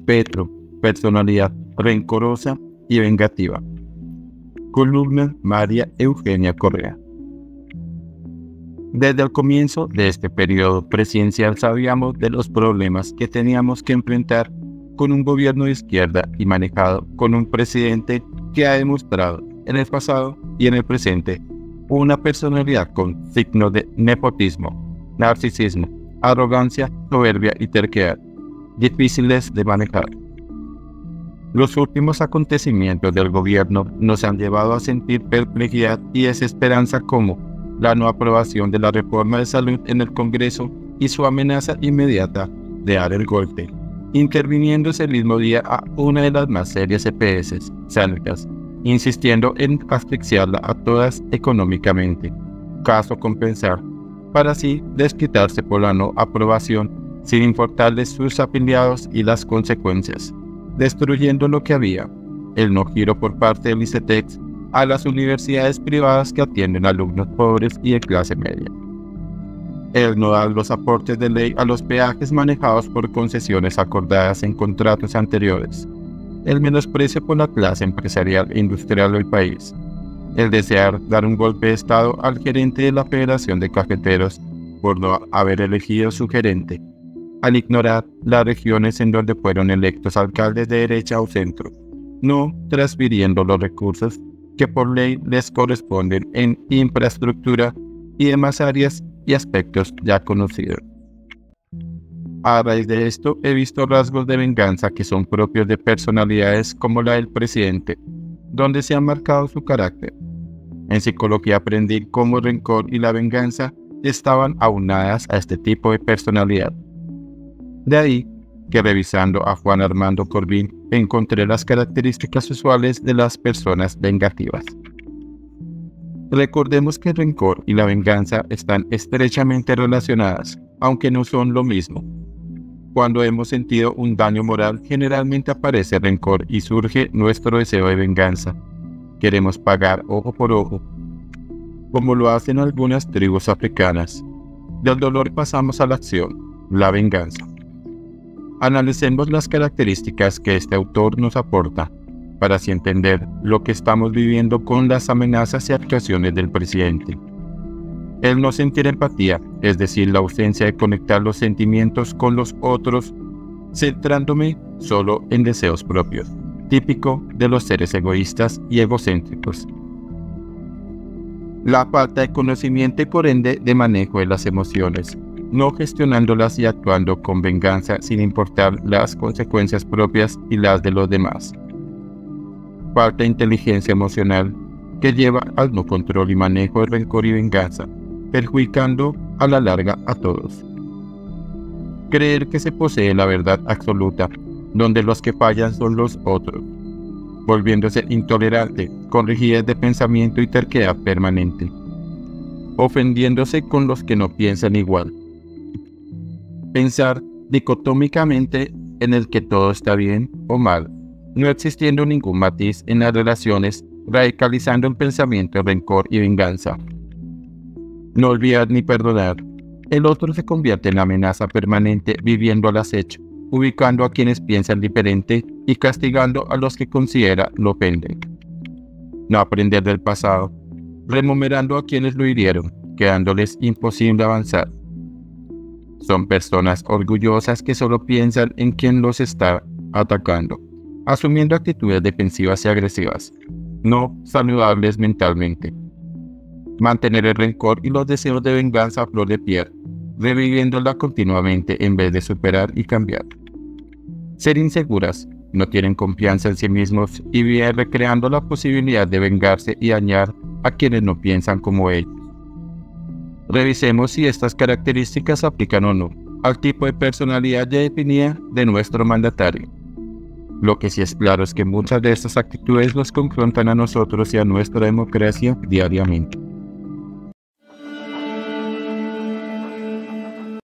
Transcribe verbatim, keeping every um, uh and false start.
Petro, personalidad rencorosa y vengativa. Columna María Eugenia Correa. Desde el comienzo de este periodo presidencial sabíamos de los problemas que teníamos que enfrentar con un gobierno de izquierda y manejado con un presidente que ha demostrado en el pasado y en el presente una personalidad con signos de nepotismo, narcisismo, arrogancia, soberbia y terquedad, difíciles de manejar. Los últimos acontecimientos del gobierno nos han llevado a sentir perplejidad y desesperanza, como la no aprobación de la reforma de salud en el Congreso y su amenaza inmediata de dar el golpe, interviniendo ese mismo día a una de las más serias E P S, Sanitas, insistiendo en asfixiarla a todas económicamente, caso compensar, para así desquitarse por la no aprobación sin importarles sus afiliados y las consecuencias, destruyendo lo que había, el no giro por parte del ICETEX a las universidades privadas que atienden a alumnos pobres y de clase media, el no dar los aportes de ley a los peajes manejados por concesiones acordadas en contratos anteriores, el menosprecio por la clase empresarial e industrial del país, el desear dar un golpe de estado al gerente de la Federación de Cafeteros por no haber elegido su gerente, al ignorar las regiones en donde fueron electos alcaldes de derecha o centro, no transfiriendo los recursos que por ley les corresponden en infraestructura y demás áreas y aspectos ya conocidos. A raíz de esto he visto rasgos de venganza que son propios de personalidades como la del presidente, donde se ha marcado su carácter. En psicología aprendí cómo el rencor y la venganza estaban aunadas a este tipo de personalidad. De ahí que, revisando a Juan Armando Corbin, encontré las características usuales de las personas vengativas. Recordemos que el rencor y la venganza están estrechamente relacionadas, aunque no son lo mismo. Cuando hemos sentido un daño moral, generalmente aparece rencor y surge nuestro deseo de venganza. Queremos pagar ojo por ojo, como lo hacen algunas tribus africanas. Del dolor pasamos a la acción, la venganza. Analicemos las características que este autor nos aporta, para así entender lo que estamos viviendo con las amenazas y actuaciones del presidente. El no sentir empatía, es decir, la ausencia de conectar los sentimientos con los otros, centrándome solo en deseos propios, típico de los seres egoístas y egocéntricos. La falta de conocimiento y por ende de manejo de las emociones, no gestionándolas y actuando con venganza sin importar las consecuencias propias y las de los demás. Falta de inteligencia emocional que lleva al no control y manejo de rencor y venganza, perjudicando a la larga a todos. Creer que se posee la verdad absoluta, donde los que fallan son los otros, volviéndose intolerante, con rigidez de pensamiento y terquedad permanente, ofendiéndose con los que no piensan igual. Pensar dicotómicamente en el que todo está bien o mal, no existiendo ningún matiz en las relaciones, radicalizando el pensamiento de rencor y venganza. No olvidar ni perdonar. El otro se convierte en amenaza permanente, viviendo al acecho, ubicando a quienes piensan diferente y castigando a los que considera lo ofenden. No aprender del pasado, remunerando a quienes lo hirieron, quedándoles imposible avanzar. Son personas orgullosas que solo piensan en quien los está atacando, asumiendo actitudes defensivas y agresivas, no saludables mentalmente. Mantener el rencor y los deseos de venganza a flor de piel, reviviéndola continuamente en vez de superar y cambiar. Ser inseguras, no tienen confianza en sí mismos y viven recreando la posibilidad de vengarse y dañar a quienes no piensan como ellos. Revisemos si estas características aplican o no al tipo de personalidad ya definida de nuestro mandatario. Lo que sí es claro es que muchas de estas actitudes nos confrontan a nosotros y a nuestra democracia diariamente.